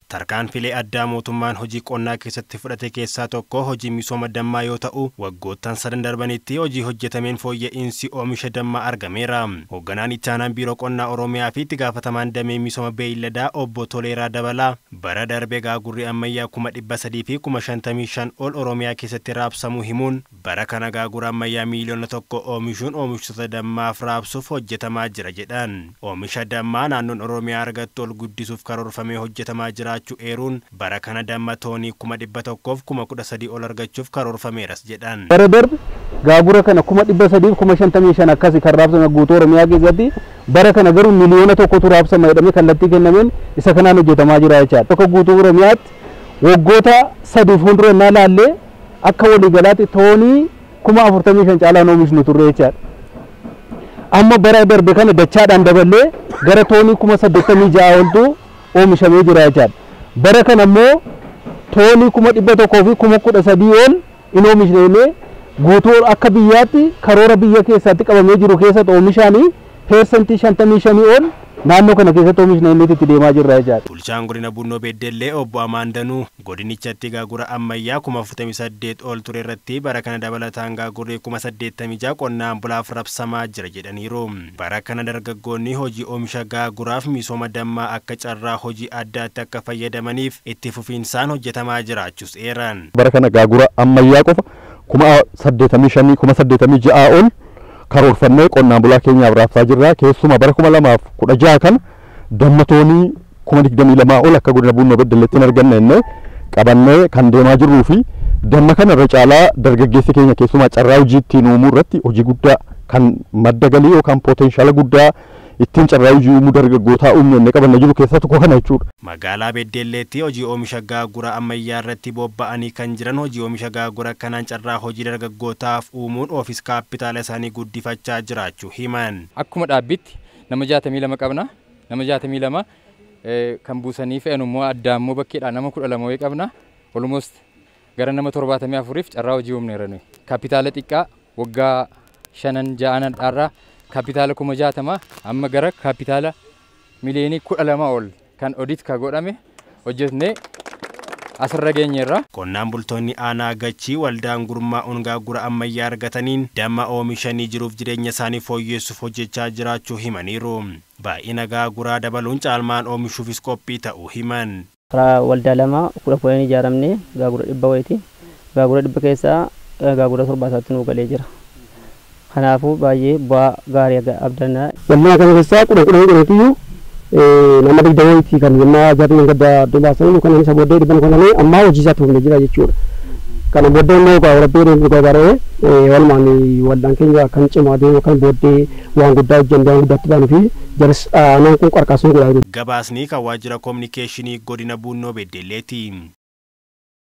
Tarkaanfilee addaa mootummaan hojii qonnaa keessatti fudhate keessaa tokko hojii misooma dammaa yoo ta'u, waggoottan 3 darbanitti hojii hojjetameen fooyya'insi oomisha dammaa argameera. Hoogganaan itti aanaan biiroo qonnaa Oromiyaa fi itti gaafatamaan damee misooma beeyladaa obbo Toleeraa Dabalaa bara darbe gaagurri ammayyaa 300 fi 55 ol Oromiyaa keessatti raabsamuu himuun bara kana gaagura ammayyaa miliyoona 1 oomishuun oomishtoota dammaaf raabsuuf hojjetamaa jira jedhan. Oomisha dammaa naannoon Oromiyaa argattu ol guddisuuf karoorfamee hojjetamaa jiraachuu eeruun bara kana damma toonii 100 fi 13 ol argachuuf karoorfameeras jedhan. Bara darbe gaagura kana 300 fi 55 akkasi kan raabsame guutuu Oromiyaa keessatti bara kana garuu miliyoona 1tu raabsama jedhamee kallattii kennameen isa kanaan hojjetamaa jira jechaadha. Tokko guutuu Oromiyaatti waggoota 3 fuuldura naa laallee akka waliigalaatti toonii 45 caalaan oomishnu turre jechaadha. Amma bara darbe kana dachaadhaan daballee gara toonii 86 oltu oomishamee jira jechaadha. Bara kana immoo toonii 100 fi 13 ol in oomishne guutuu akka biyyaatti karoora biyya keessatti qabamee jiru keessatti oomishaanii persentii 55 ol naannoo kana keessatti oomishne inni itti deemaa jirra jechaadha. Bulchaan godina Bunnoo Beddellee obbo Amaandanuu godinichatti gaagura ammayyaa 48 ol ture irratti bara kana dabalataan gaagurri 86 qonnaan bulaaf raabsamaa jira jedhaniiru. Bara kana dargaggoonni hojii oomisha gaaguraaf misooma dammaa akka carraa hojii addaatti akka fayyadamaniif itti fufiinsaan hojjetamaa jiraachus eeran. Bara kana gaagura ammayyaa qofa 85 ol karoorfannee qonnaan bulaa keenyaaf raabsaa jirra. Keessumaa bara 2016 kan damma toonii 22 ol akka godina Bunnoo Beddelleetti arganne qabannee kan deemaa jirruu fi damma kana irra caalaa dargaggeessi keenya keessumaa carraa hojii ittiin uumuu irratti hojii guddaa kan madda galii yookaan potenshaala guddaa ittiin carraa hojii uumuu dargaggootaa uumnee qabanne jiru keessaa tokko kana jechuudha. Magaalaa Beddelleetti hojii oomisha gaagura ammayyaa irratti bobba'anii kan jiran hojii oomisha gaagura kanaan carraa hojii dargaggootaaf uumuun oofis kaapitaala isaanii guddifachaa jiraachuu himan. Akkuma dhaabbitti nama 62 qabna. Nama 62 kan buusanii fe'an immoo adda immoo bakkeedhaan nama 12 qabna. Almost gara nama 74f carraa hojii uumneera. Kaapitaala xiqqaa waggaa 5-6 dharraa kaapitaala 60,000 amma gara kaapitaala miliyoonii 12 ol kan odit ka godhame hojjetne asirra geenyeerra. Qonnaan bultoonni aanaa Gachii waldaan gurmaa'uun gaagura ammayyaa argataniin damma oomishanii jiruuf jireenya isaanii fooyyessuuf hojjechaa jiraachuu himaniiru. Baay'ina gaaguraa dabaluun caalmaan oomishuufis qophii ta'uu himan. Waldaa lama 10 ijaaramne gaagura 100 wayiiti. Gaagura 100 keessaa gaagura 7 nu galee jira. Kanaafuu baay'ee bu'aa gaarii abdanna. Waldaa kana keessaa 10 nama 20 wayiiti kan yennaa jaartiin gadda dubaasanii kan isa booddee dhibban kananii amma hojii isaa tuumne jira jechuudha. Kana booddee immoo warabbee deemuu gargaaree walumaan waldaan keenya kan cimaa deemu kan booddee waan guddaa hojjennee waan guddaatti baanu fi jaris aanaan kun qarqaasuun godhaa jiru. Gabaasni kan waajjira kominikeeshinii godina Bunnoo Beddelleeti.